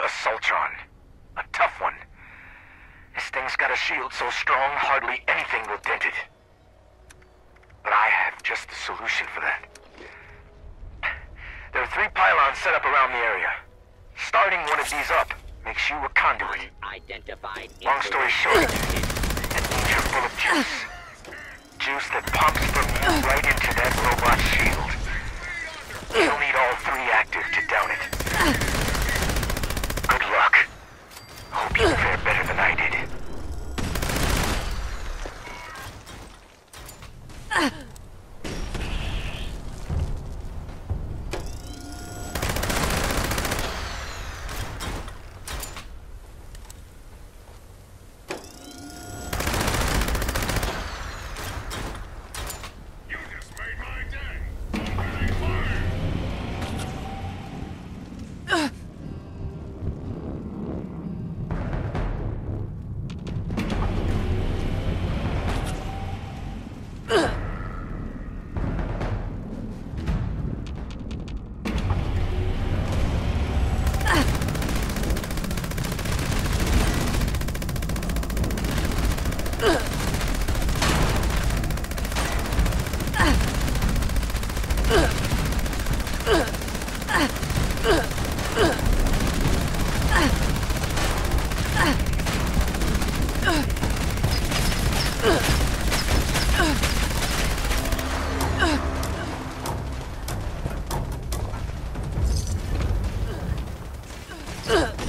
Assaultron. A tough one. This thing's got a shield so strong, hardly anything will dent it. But I have just the solution for that. There are 3 pylons set up around the area. Starting one of these up makes you a conduit. Identified. Long story short, that means you're full of juice. Juice that pumps from you right into that robot's shield. You'll need all 3 active to down it. Good luck. Hope you fare better than I did. Ugh!